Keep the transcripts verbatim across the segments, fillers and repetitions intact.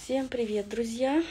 Всем привет, друзья!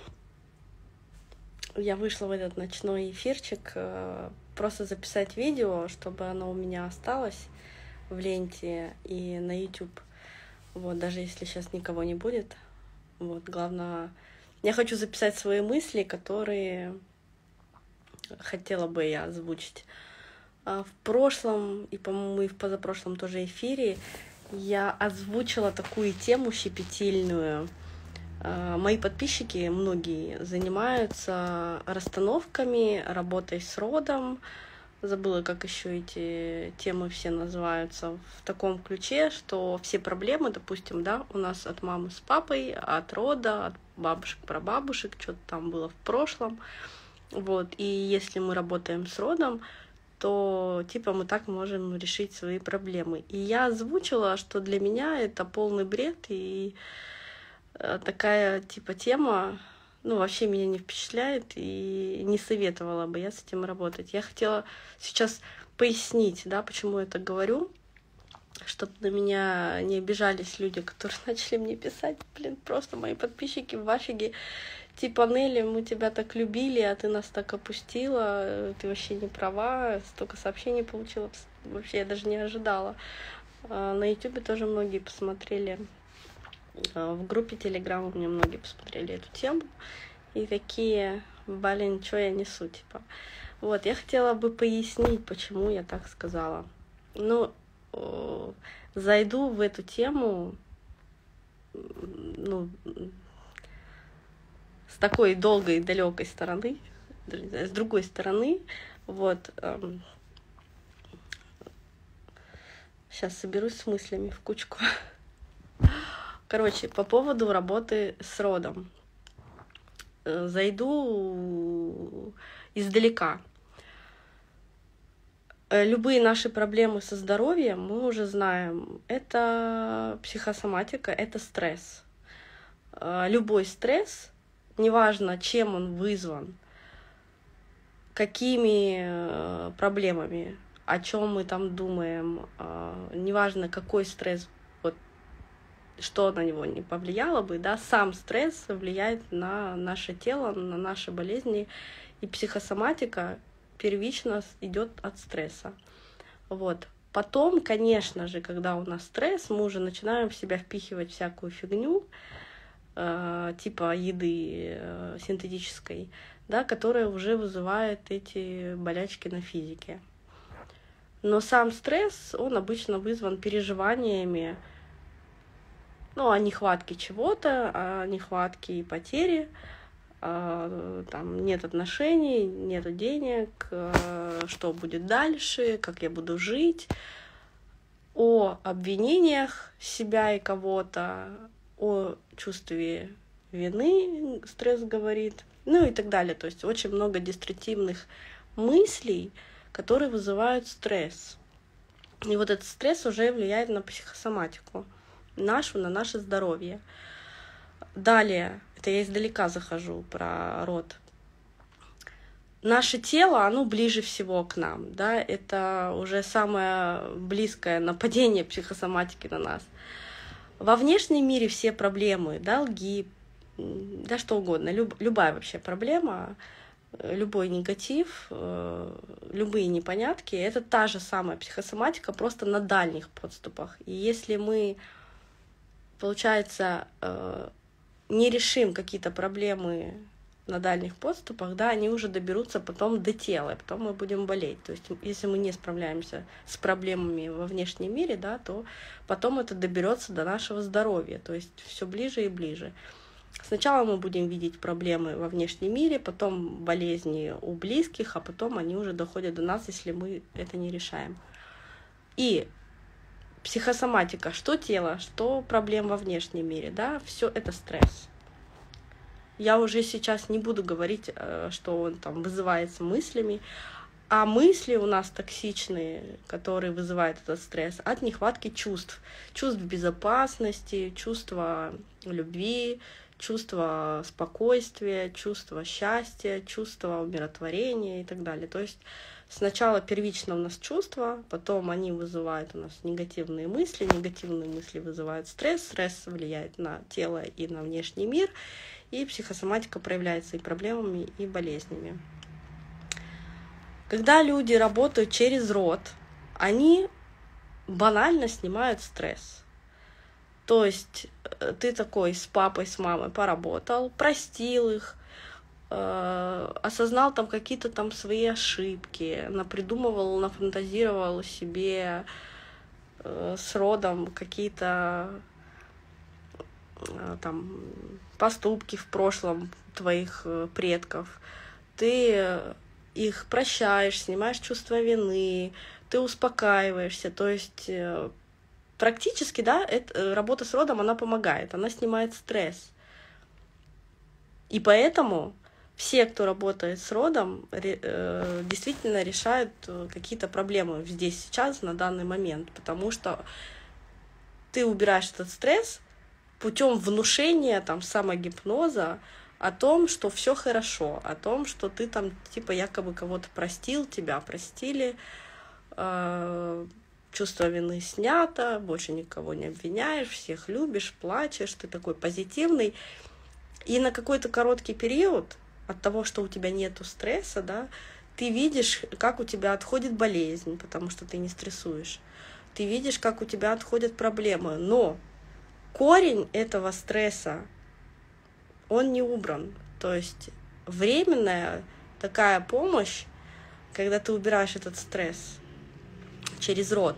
Я вышла в этот ночной эфирчик э, просто записать видео, чтобы оно у меня осталось в ленте и на YouTube. Вот, даже если сейчас никого не будет. Вот, главное, я хочу записать свои мысли, которые хотела бы я озвучить. А в прошлом и, по-моему, и в позапрошлом тоже эфире я озвучила такую тему щепетильную. Мои подписчики, многие, занимаются расстановками, работой с родом. Забыла, как еще эти темы все называются. В таком ключе, что все проблемы, допустим, да, у нас от мамы с папой, от рода, от бабушек, прабабушек, что-то там было в прошлом. Вот. И если мы работаем с родом, то типа мы так можем решить свои проблемы. И я озвучила, что для меня это полный бред, и такая типа тема, ну, вообще меня не впечатляет, и не советовала бы я с этим работать. Я хотела сейчас пояснить, да, почему я так говорю, чтобы на меня не обижались люди, которые начали мне писать, блин, просто мои подписчики в афиге, типа, Нелли, мы тебя так любили, а ты нас так опустила, ты вообще не права, столько сообщений получила, вообще я даже не ожидала. На ютубе тоже многие посмотрели. В группе Telegram у меня многие посмотрели эту тему и такие, блин, что я несу, типа. Вот, я хотела бы пояснить, почему я так сказала. Ну, зайду в эту тему, ну, с такой долгой и далекой стороны, с другой стороны, вот. Сейчас соберусь с мыслями в кучку. Короче, по поводу работы с родом. Зайду издалека. Любые наши проблемы со здоровьем мы уже знаем. Это психосоматика, это стресс. Любой стресс, неважно, чем он вызван, какими проблемами, о чем мы там думаем, неважно, какой стресс, что на него не повлияло бы, да, сам стресс влияет на наше тело, на наши болезни, и психосоматика первично идет от стресса. Вот. Потом, конечно же, когда у нас стресс, мы уже начинаем в себя впихивать всякую фигню, э, типа еды э, синтетической, да, которая уже вызывает эти болячки на физике. Но сам стресс, он обычно вызван переживаниями, ну, о нехватке чего-то, о нехватке и потере, там нет отношений, нет денег, что будет дальше, как я буду жить, о обвинениях себя и кого-то, о чувстве вины, стресс говорит, ну и так далее. То есть очень много деструктивных мыслей, которые вызывают стресс. И вот этот стресс уже влияет на психосоматику нашу, на наше здоровье. Далее, это я издалека захожу про род. Наше тело, оно ближе всего к нам, да, это уже самое близкое нападение психосоматики на нас. Во внешнем мире все проблемы, долги, да что угодно, люб, любая вообще проблема, любой негатив, любые непонятки, это та же самая психосоматика, просто на дальних подступах. И если мы, получается, не решим какие-то проблемы на дальних подступах, да, они уже доберутся потом до тела, и потом мы будем болеть. То есть если мы не справляемся с проблемами во внешнем мире, да, то потом это доберется до нашего здоровья, то есть все ближе и ближе. Сначала мы будем видеть проблемы во внешнем мире, потом болезни у близких, а потом они уже доходят до нас, если мы это не решаем. И психосоматика, что тело, что проблем во внешнем мире, да, все это стресс. Я уже сейчас не буду говорить, что он там вызывается мыслями, а мысли у нас токсичные, которые вызывают этот стресс, от нехватки чувств. Чувств безопасности, чувства любви, чувства спокойствия, чувства счастья, чувства умиротворения и так далее. То есть Сначала первично у нас чувства, потом они вызывают у нас негативные мысли, негативные мысли вызывают стресс, стресс влияет на тело и на внешний мир, и психосоматика проявляется и проблемами, и болезнями. Когда люди работают через род, они банально снимают стресс. То есть ты такой с папой, с мамой поработал, простил их, э, осознал там какие-то там свои ошибки, напридумывал, нафантазировал себе э, с родом какие-то э, там поступки в прошлом твоих э, предков. Ты их прощаешь, снимаешь чувство вины, ты успокаиваешься, то есть э, практически, да, это, работа с родом, она помогает, она снимает стресс. И поэтому все, кто работает с родом, ре, э, действительно решают какие-то проблемы здесь, сейчас, на данный момент, потому что ты убираешь этот стресс путем внушения, там, самогипноза о том, что все хорошо, о том, что ты там, типа, якобы кого-то простил, тебя простили, э, чувство вины снято, больше никого не обвиняешь, всех любишь, плачешь, ты такой позитивный. И на какой-то короткий период от того, что у тебя нету стресса, да, ты видишь, как у тебя отходит болезнь, потому что ты не стрессуешь. Ты видишь, как у тебя отходят проблемы. Но корень этого стресса, он не убран. То есть временная такая помощь, когда ты убираешь этот стресс через род,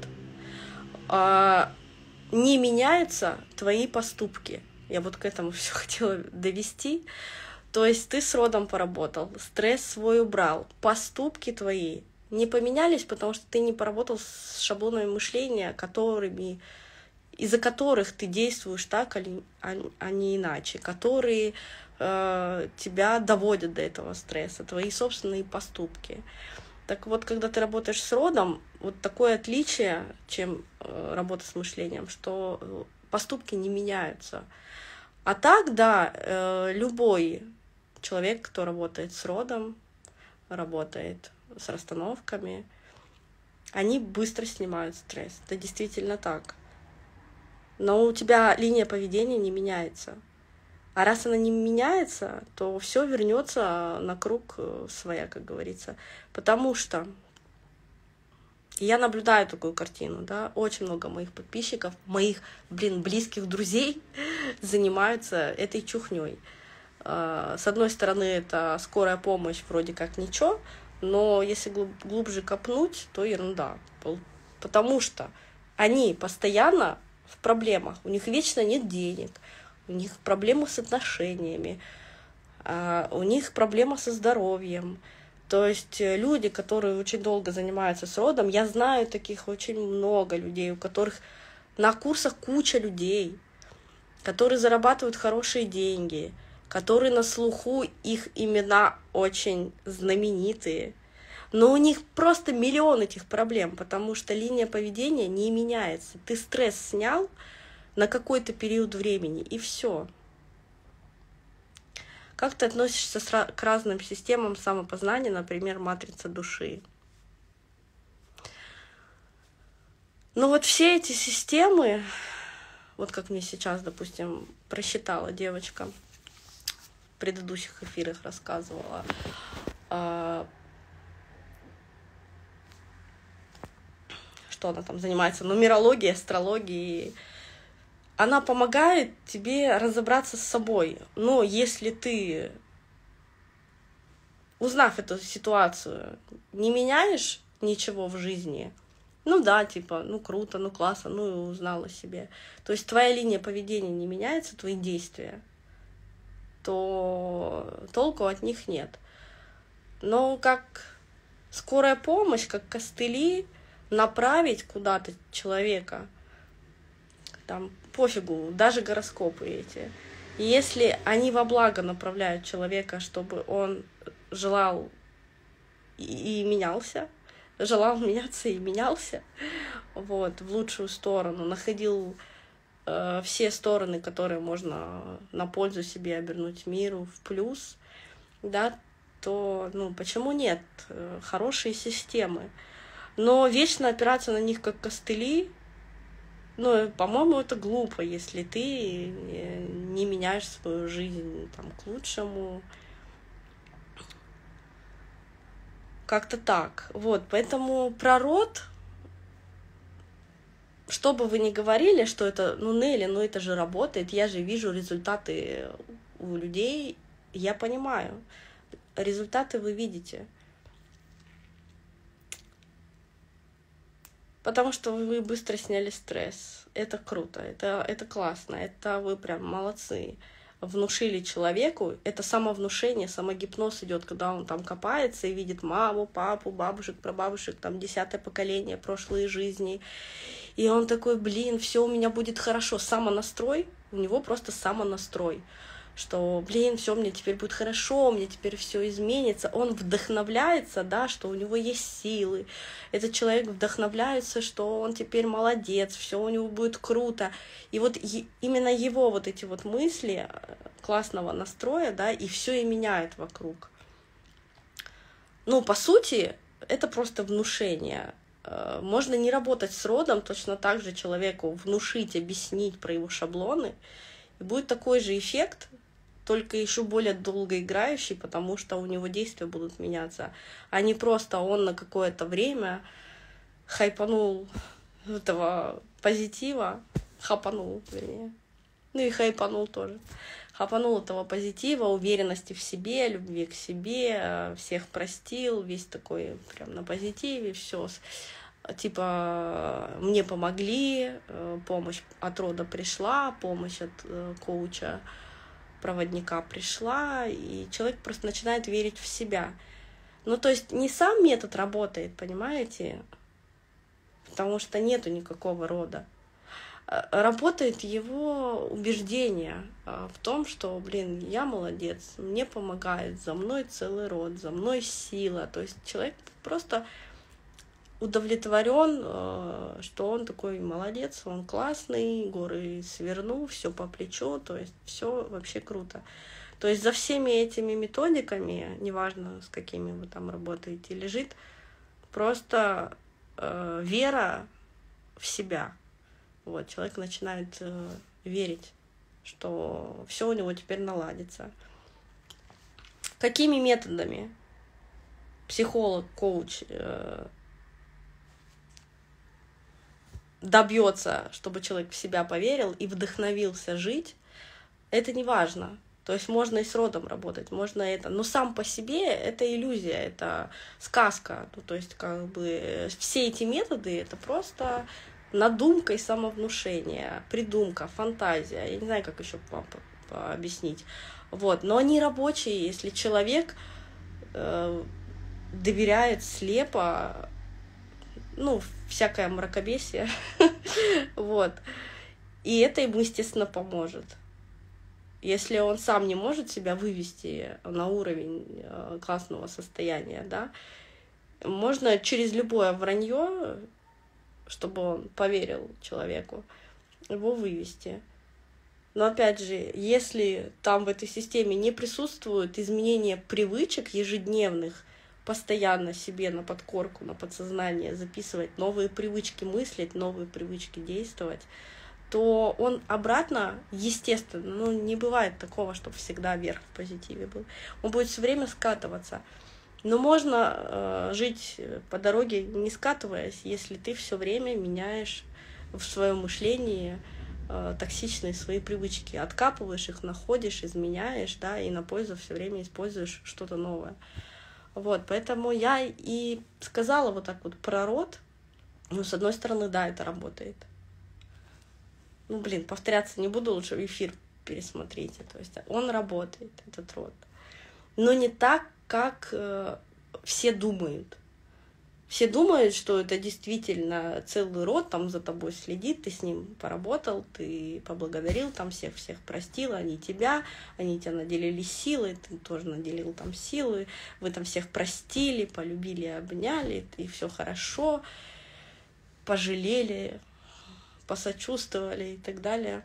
не меняются твои поступки. Я вот к этому все хотела довести. То есть ты с родом поработал, стресс свой убрал, поступки твои не поменялись, потому что ты не поработал с шаблонами мышления, которыми, из-за которых ты действуешь так, а не иначе, которые э, тебя доводят до этого стресса, твои собственные поступки. Так вот, когда ты работаешь с родом, вот такое отличие, чем э, работа с мышлением, что поступки не меняются. А так, да, э, любой человек, кто работает с родом, работает с расстановками, они быстро снимают стресс. Это действительно так. Но у тебя линия поведения не меняется. А раз она не меняется, то все вернется на круг своя, как говорится. Потому что я наблюдаю такую картину, да, очень много моих подписчиков, моих, блин, близких друзей занимаются этой чухней. С одной стороны, это скорая помощь, вроде как ничего, но если глубже копнуть, то ерунда. Потому что они постоянно в проблемах, у них вечно нет денег, у них проблемы с отношениями, у них проблема со здоровьем. То есть люди, которые очень долго занимаются с родом, я знаю таких очень много людей, у которых на курсах куча людей, которые зарабатывают хорошие деньги, которые на слуху, их имена очень знаменитые. Но у них просто миллион этих проблем, потому что линия поведения не меняется. Ты стресс снял на какой-то период времени, и все. Как ты относишься к разным системам самопознания, например, матрица души? Ну вот все эти системы, вот как мне сейчас, допустим, просчитала девочка, в предыдущих эфирах рассказывала, что она там занимается, нумерологией, астрологией. Она помогает тебе разобраться с собой. Но если ты, узнав эту ситуацию, не меняешь ничего в жизни, ну да, типа, ну круто, ну классно, ну и узнала себе. То есть твоя линия поведения не меняется, твои действия, то толку от них нет. Но как скорая помощь, как костыли, направить куда-то человека, там, пофигу, даже гороскопы эти. И если они во благо направляют человека, чтобы он желал и, и менялся, желал меняться и менялся, вот, в лучшую сторону, находил э, все стороны, которые можно на пользу себе обернуть миру, в плюс, да, то, ну, почему нет? Хорошие системы. Но вечно опираться на них как костыли, ну, по-моему, это глупо, если ты не меняешь свою жизнь там, к лучшему. Как-то так. Вот, поэтому про род, что бы вы ни говорили, что это, ну, Нелли, ну, это же работает, я же вижу результаты у людей, я понимаю. Результаты вы видите. Потому что вы быстро сняли стресс. Это круто, это, это классно, это вы прям молодцы. Внушили человеку, это самовнушение, самогипноз идет, когда он там копается и видит маму, папу, бабушек, прабабушек, там десятое поколение, прошлые жизни. И он такой, блин, все у меня будет хорошо. Самонастрой, у него просто самонастрой, что, блин, все мне теперь будет хорошо, мне теперь все изменится. Он вдохновляется, да, что у него есть силы. Этот человек вдохновляется, что он теперь молодец, все у него будет круто. И вот именно его вот эти вот мысли классного настроя, да, и все и меняет вокруг. Ну, по сути, это просто внушение. Можно не работать с родом, точно так же человеку внушить, объяснить про его шаблоны, и будет такой же эффект, только еще более долгоиграющий, потому что у него действия будут меняться, а не просто он на какое-то время хайпанул этого позитива, хапанул, вернее, ну и хайпанул тоже, хапанул этого позитива, уверенности в себе, любви к себе, всех простил, весь такой прям на позитиве, все, типа мне помогли, помощь от рода пришла, помощь от коуча, проводника пришла, и человек просто начинает верить в себя. Ну, то есть не сам метод работает, понимаете? Потому что нету никакого рода. Работает его убеждение в том, что, блин, я молодец, мне помогает, за мной целый род, за мной сила. То есть человек просто удовлетворен, что он такой молодец, он классный, горы свернул, все по плечу, то есть все вообще круто. То есть за всеми этими методиками, неважно, с какими вы там работаете, лежит просто э, вера в себя. Вот, человек начинает э, верить, что все у него теперь наладится. Какими методами психолог, коуч э, добьется, чтобы человек в себя поверил и вдохновился жить, это не важно. То есть можно и с родом работать, можно это. Но сам по себе это иллюзия, это сказка. Ну, то есть как бы все эти методы это просто надумка и самовнушение, придумка, фантазия. Я не знаю, как еще вам объяснить. Вот. Но они рабочие, если человек э, доверяет слепо, ну, всякое мракобесие, вот. И это ему, естественно, поможет. Если он сам не может себя вывести на уровень классного состояния, да, можно через любое вранье, чтобы он поверил человеку, его вывести. Но опять же, если там в этой системе не присутствуют изменения привычек ежедневных, постоянно себе на подкорку, на подсознание записывать новые привычки мыслить, новые привычки действовать, то он обратно, естественно, ну не бывает такого, чтобы всегда вверх в позитиве был. Он будет все время скатываться. Но можно э, жить по дороге, не скатываясь, если ты все время меняешь в своем мышлении э, токсичные свои привычки, откапываешь их, находишь, изменяешь, да, и на пользу все время используешь что-то новое. Вот, поэтому я и сказала вот так вот про род. Ну, с одной стороны, да, это работает. Ну, блин, повторяться не буду, лучше эфир пересмотрите. То есть он работает, этот род. Но не так, как э, все думают. Все думают, что это действительно целый род, там за тобой следит, ты с ним поработал, ты поблагодарил, там всех-всех простил, они тебя, они тебя наделили силой, ты тоже наделил там силы, вы там всех простили, полюбили, обняли, и все хорошо, пожалели, посочувствовали и так далее.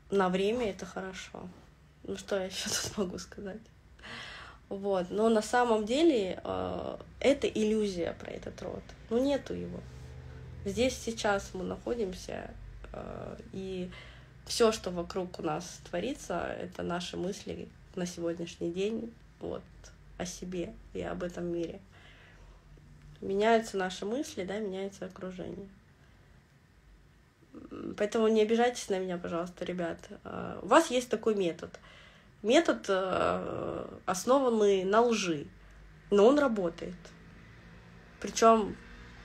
на время это хорошо. Ну что я еще тут могу сказать? Вот. Но на самом деле э, это иллюзия про этот род. Ну нету его. Здесь сейчас мы находимся, э, и все, что вокруг у нас творится, это наши мысли на сегодняшний день вот, о себе и об этом мире. Меняются наши мысли, да, меняется окружение. Поэтому не обижайтесь на меня, пожалуйста, ребят. У вас есть такой метод. Метод, основанный на лжи, но он работает. Причем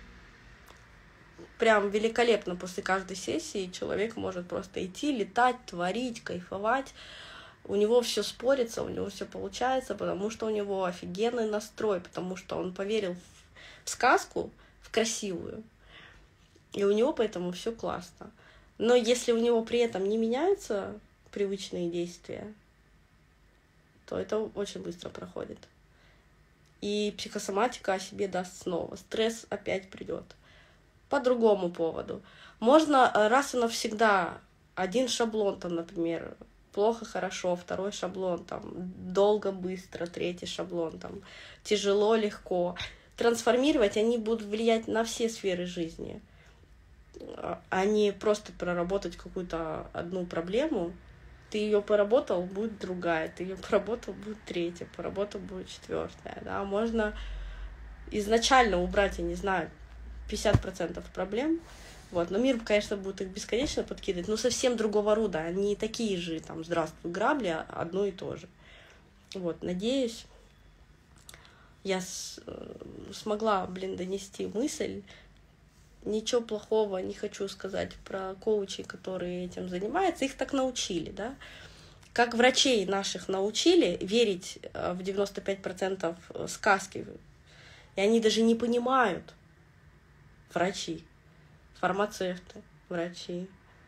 прям великолепно после каждой сессии человек может просто идти, летать, творить, кайфовать. У него все спорится, у него все получается, потому что у него офигенный настрой, потому что он поверил в сказку, в красивую, и у него поэтому все классно. Но если у него при этом не меняются привычные действия, то это очень быстро проходит. И психосоматика о себе даст снова. Стресс опять придет. По другому поводу. Можно раз и навсегда один шаблон, там, например, плохо, хорошо, второй шаблон, там, долго, быстро, третий шаблон, там, тяжело, легко. Трансформировать, они будут влиять на все сферы жизни, а не просто проработать какую-то одну проблему. Ты ее поработал, будет другая, ты ее поработал, будет третья, поработал, будет четвертая. Да? Можно изначально убрать, я не знаю, пятьдесят процентов проблем. Вот. Но мир, конечно, будет их бесконечно подкидывать, но совсем другого рода. Они такие же, там, здравствуй, грабли, одно и то же. Вот, надеюсь, я с, смогла, блин, донести мысль. Ничего плохого не хочу сказать про коучей, которые этим занимаются. Их так научили, да? Как врачей наших научили верить в девяносто пять процентов сказки. И они даже не понимают, врачи, фармацевты, врачи,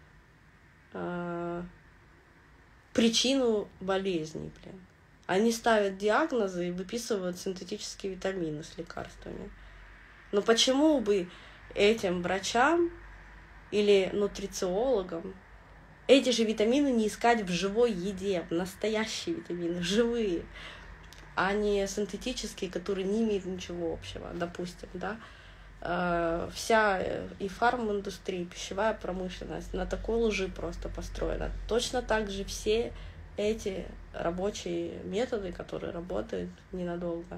причину болезней, блин. Они ставят диагнозы и выписывают синтетические витамины с лекарствами. Но почему бы этим врачам или нутрициологам эти же витамины не искать в живой еде, в настоящие витамины, живые, а не синтетические, которые не имеют ничего общего, допустим, да? Вся и фарм-индустрия, и пищевая промышленность на такой лжи просто построена. Точно так же все эти рабочие методы, которые работают ненадолго.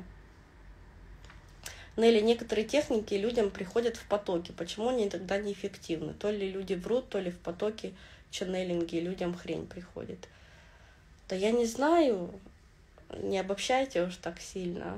Ну или некоторые техники людям приходят в потоке. Почему они тогда неэффективны? То ли люди врут, то ли в потоке ченнелинги людям хрень приходит. Да я не знаю, не обобщайте уж так сильно.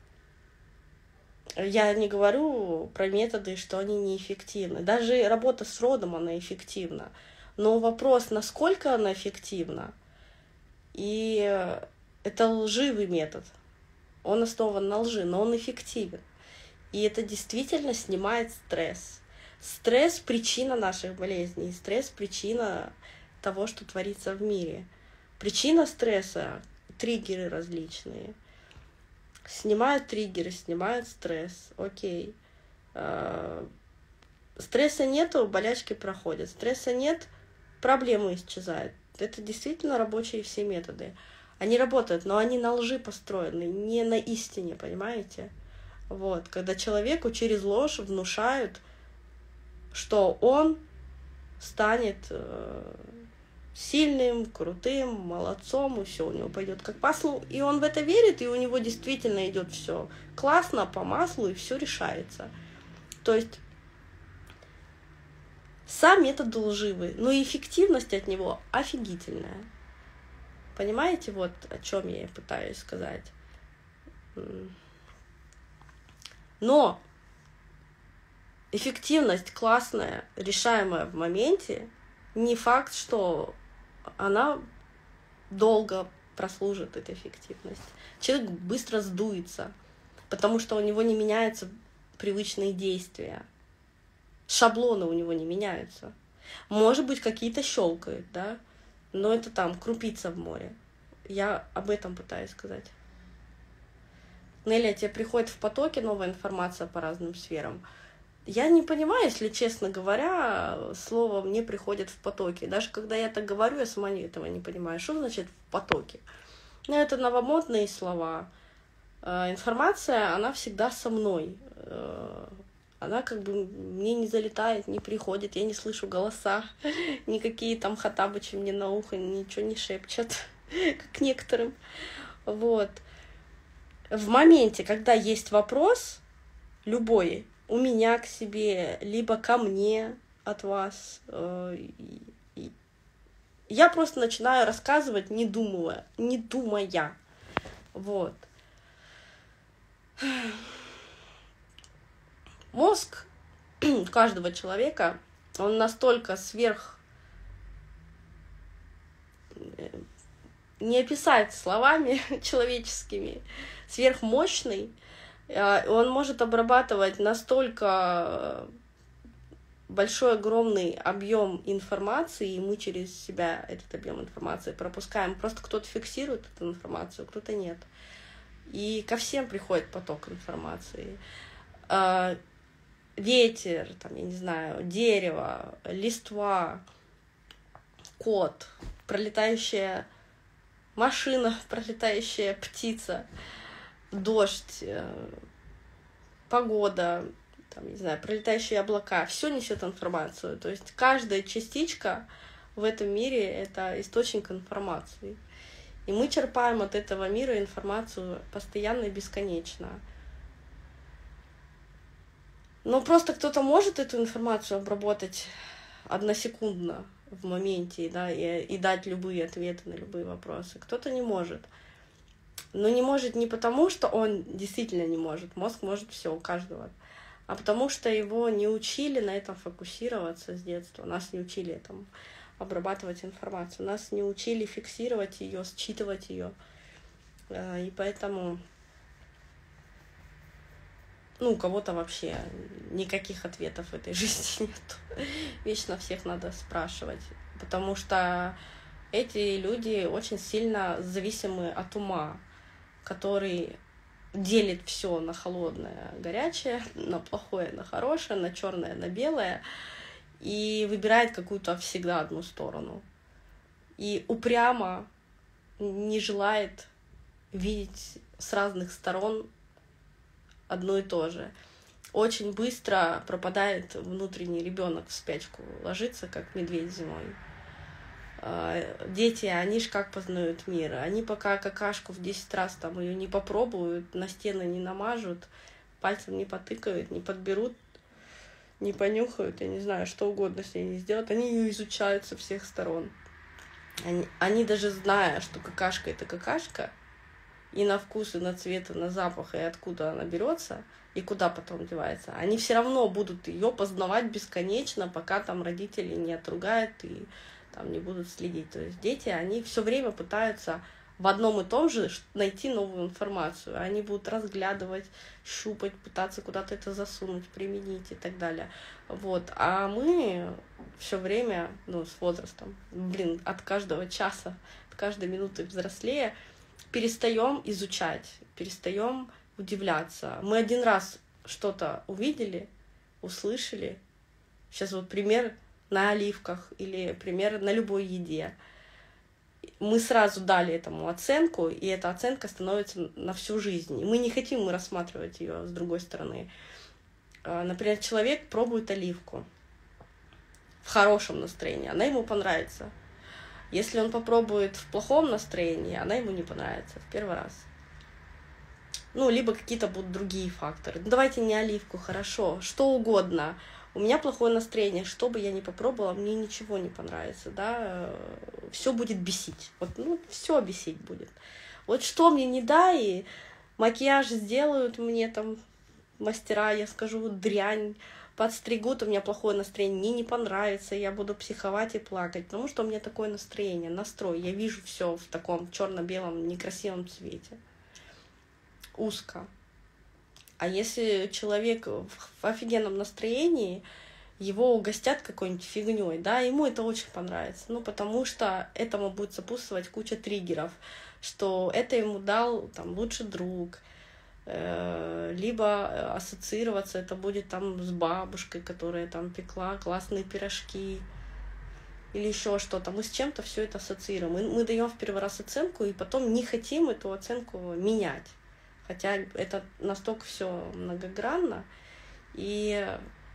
Я не говорю про методы, что они неэффективны. Даже работа с родом, она эффективна. Но вопрос, насколько она эффективна, и это лживый метод. Он основан на лжи, но он эффективен. И это действительно снимает стресс. Стресс — причина наших болезней. Стресс — причина того, что творится в мире. Причина стресса — триггеры различные. Снимают триггеры, снимают стресс. Окей. Стресса нету, болячки проходят. Стресса нет, проблемы исчезают. Это действительно рабочие все методы. Они работают, но они на лжи построены, не на истине, понимаете? Вот. Когда человеку через ложь внушают, что он станет э, сильным, крутым, молодцом, и все у него пойдет как по маслу. И он в это верит, и у него действительно идет все классно, по маслу, и все решается. То есть сам метод лживый, но эффективность от него офигительная. Понимаете, вот о чем я пытаюсь сказать. Но эффективность классная, решаемая в моменте, не факт, что она долго прослужит, эта эффективность. Человек быстро сдуется, потому что у него не меняются привычные действия. Шаблоны у него не меняются. Может быть, какие-то щелкают, да, но это там крупица в море. Я об этом пытаюсь сказать. Нелли, тебе приходит в потоке новая информация по разным сферам. Я не понимаю, если честно говоря, слово «мне приходит в потоке». Даже когда я так говорю, я сама этого не понимаю. Что значит «в потоке»? Ну, это новомодные слова. Информация, она всегда со мной. Она как бы мне не залетает, не приходит, я не слышу голоса, никакие там хатабычи мне на ухо ничего не шепчут, как некоторым. Вот. В моменте, когда есть вопрос, любой, у меня к себе, либо ко мне от вас, я просто начинаю рассказывать, не думая, не думая. Вот. Мозг каждого человека, он настолько сверх... не описать словами человеческими, сверхмощный, он может обрабатывать настолько большой, огромный объем информации, и мы через себя этот объем информации пропускаем. Просто кто-то фиксирует эту информацию, кто-то нет. И ко всем приходит поток информации. Ветер, там, я не знаю, дерево, листва, кот, пролетающая машина, пролетающая птица, дождь, погода, там, не знаю, пролетающие облака. Все несет информацию. То есть каждая частичка в этом мире — это источник информации. И мы черпаем от этого мира информацию постоянно и бесконечно. Но просто кто-то может эту информацию обработать односекундно в моменте, да, и, и дать любые ответы на любые вопросы. Кто-то не может. Но не может не потому, что он действительно не может. Мозг может все у каждого. А потому что его не учили на этом фокусироваться с детства. Нас не учили этому обрабатывать информацию. Нас не учили фиксировать ее, считывать ее. И поэтому... Ну, у кого-то вообще никаких ответов в этой жизни нет. Вечно всех надо спрашивать. Потому что эти люди очень сильно зависимы от ума, который делит все на холодное, горячее, на плохое, на хорошее, на черное, на белое, и выбирает какую-то всегда одну сторону. И упрямо не желает видеть с разных сторон одно и то же. Очень быстро пропадает внутренний ребенок в спячку, ложится, как медведь зимой. Дети, они ж как познают мир. Они пока какашку в десять раз там ее не попробуют, на стены не намажут, пальцем не потыкают, не подберут, не понюхают, я не знаю, что угодно с ней не сделают. Они ее изучают со всех сторон. Они, они даже зная, что какашка — это какашка, и на вкус, и на цвет, и на запах, и откуда она берется, и куда потом девается, они все равно будут ее познавать бесконечно, пока там родители не отругают и там не будут следить. То есть дети, они все время пытаются в одном и том же найти новую информацию. Они будут разглядывать, щупать, пытаться куда-то это засунуть, применить и так далее. Вот. А мы все время, ну, с возрастом, блин, от каждого часа, от каждой минуты взрослее, перестаем изучать, перестаем удивляться. Мы один раз что-то увидели, услышали. Сейчас вот пример на оливках или пример на любой еде. Мы сразу дали этому оценку, и эта оценка становится на всю жизнь. И мы не хотим рассматривать ее с другой стороны. Например, человек пробует оливку в хорошем настроении, она ему понравится. Если он попробует в плохом настроении, она ему не понравится в первый раз. Ну, либо какие-то будут другие факторы. Ну, давайте не оливку, хорошо, что угодно. У меня плохое настроение, что бы я ни попробовала, мне ничего не понравится, да. Все будет бесить. Вот, ну, все бесить будет. Вот что мне не дай, макияж сделают мне там мастера, я скажу, дрянь, подстригут, у меня плохое настроение, мне не понравится, я буду психовать и плакать, потому что у меня такое настроение, настрой, я вижу все в таком черно-белом некрасивом цвете, узко. А если человек в офигенном настроении, его угостят какой-нибудь фигней, да, ему это очень понравится, ну, потому что этому будет сопутствовать куча триггеров, что это ему дал там лучший друг, либо ассоциироваться это будет там с бабушкой, которая там пекла классные пирожки, или еще что-то. Мы с чем-то все это ассоциируем. Мы, мы даем в первый раз оценку, и потом не хотим эту оценку менять. Хотя это настолько все многогранно, и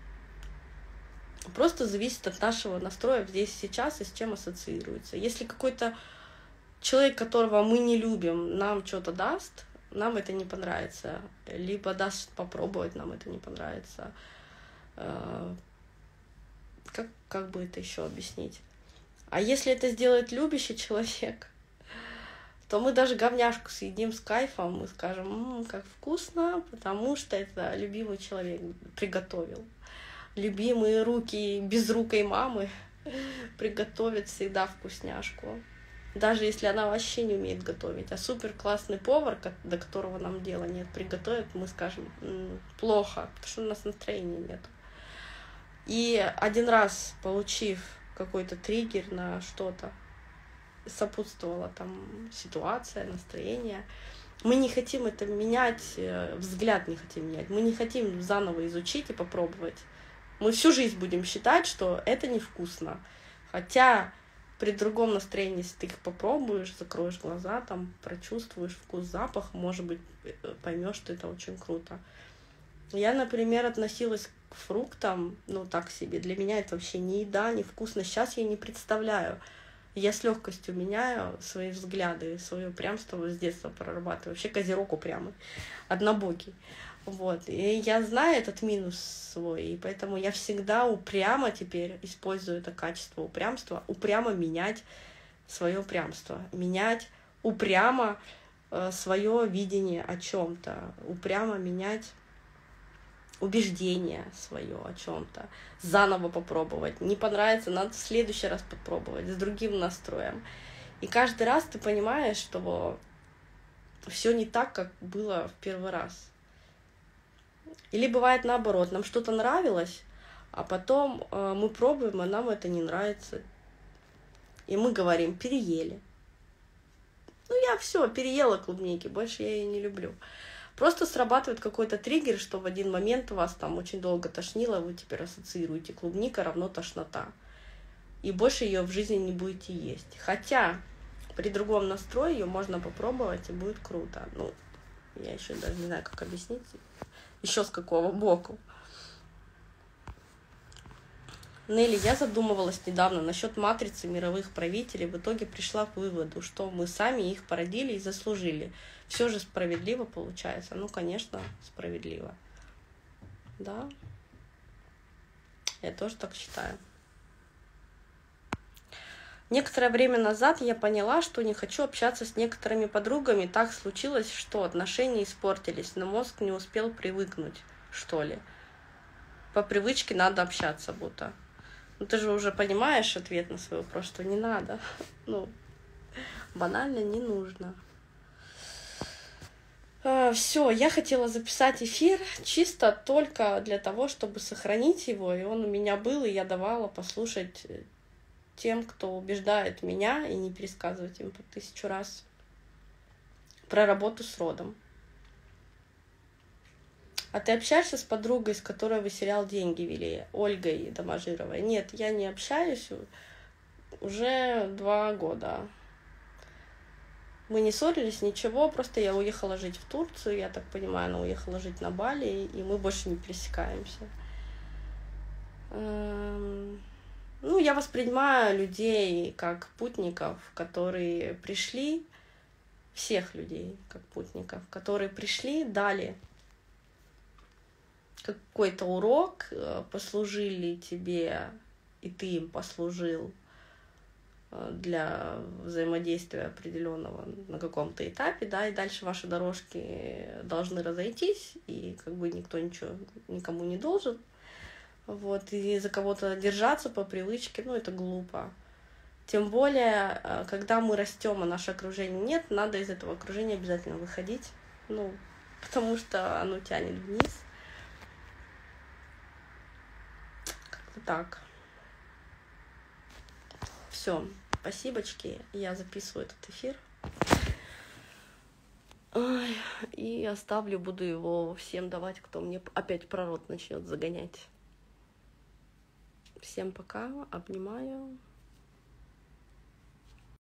просто зависит от нашего настроя здесь сейчас и с чем ассоциируется. Если какой-то человек, которого мы не любим, нам что-то даст, нам это не понравится. Либо даст попробовать, нам это не понравится. Как, как бы это еще объяснить? А если это сделает любящий человек, то мы даже говняшку съедим с кайфом, мы скажем, м-м, как вкусно, потому что это любимый человек приготовил. Любимые руки безрукой мамы приготовят всегда вкусняшку. Даже если она вообще не умеет готовить. А супер классный повар, до которого нам дела нет, приготовит, мы скажем, м-м, плохо, потому что у нас настроения нет. И один раз, получив какой-то триггер на что-то, сопутствовала там ситуация, настроение, мы не хотим это менять, взгляд не хотим менять, мы не хотим заново изучить и попробовать. Мы всю жизнь будем считать, что это невкусно. Хотя при другом настроении, если ты их попробуешь, закроешь глаза, там прочувствуешь вкус, запах, может быть, поймешь, что это очень круто. Я, например, относилась к фруктам, ну, так себе. Для меня это вообще не еда, не вкусно. Сейчас я не представляю. Я с легкостью меняю свои взгляды, свое упрямство с детства прорабатываю. Вообще козерог упрямый, однобокий. Вот. И я знаю этот минус свой, и поэтому я всегда упрямо теперь использую это качество упрямства, упрямо менять свое упрямство, менять упрямо э, свое видение о чем-то, упрямо менять убеждение свое о чем-то, заново попробовать. Не понравится, надо в следующий раз попробовать с другим настроем. И каждый раз ты понимаешь, что все не так, как было в первый раз. Или бывает наоборот, нам что-то нравилось, а потом э, мы пробуем, а нам это не нравится. И мы говорим, переели. Ну, я все, переела клубники, больше я ее не люблю. Просто срабатывает какой-то триггер, что в один момент вас там очень долго тошнило, вы теперь ассоциируете клубника равно тошнота. И больше ее в жизни не будете есть. Хотя при другом настрое ее можно попробовать, и будет круто. Ну, я еще даже не знаю, как объяснить. Еще с какого боку. Нелли, я задумывалась недавно насчет матрицы мировых правителей. В итоге пришла к выводу, что мы сами их породили и заслужили. Все же справедливо получается. Ну, конечно, справедливо. Да. Я тоже так считаю. Некоторое время назад я поняла, что не хочу общаться с некоторыми подругами. Так случилось, что отношения испортились, но мозг не успел привыкнуть, что ли. По привычке надо общаться будто. Ну ты же уже понимаешь ответ на свой вопрос, что не надо. Ну, банально не нужно. Все, я хотела записать эфир чисто только для того, чтобы сохранить его, и он у меня был, и я давала послушать тем, кто убеждает меня, и не пересказывать им по тысячу раз про работу с родом. А ты общаешься с подругой, с которой вы сериал «Деньги» вели, Ольгой Доможировой? Нет, я не общаюсь уже два года. Мы не ссорились, ничего, просто я уехала жить в Турцию, я так понимаю, она уехала жить на Бали, и мы больше не пересекаемся. Ну, я воспринимаю людей как путников, которые пришли, всех людей как путников, которые пришли, дали какой-то урок, послужили тебе, и ты им послужил для взаимодействия определенного на каком-то этапе, да, и дальше ваши дорожки должны разойтись, и как бы никто ничего никому не должен. Вот, и за кого-то держаться по привычке, ну, это глупо. Тем более, когда мы растем, а наше окружение нет, надо из этого окружения обязательно выходить, ну, потому что оно тянет вниз. Как-то так. Все, спасибочки, я записываю этот эфир. Ай, и оставлю, буду его всем давать, кто мне опять про рот начнет загонять. Всем пока, обнимаю.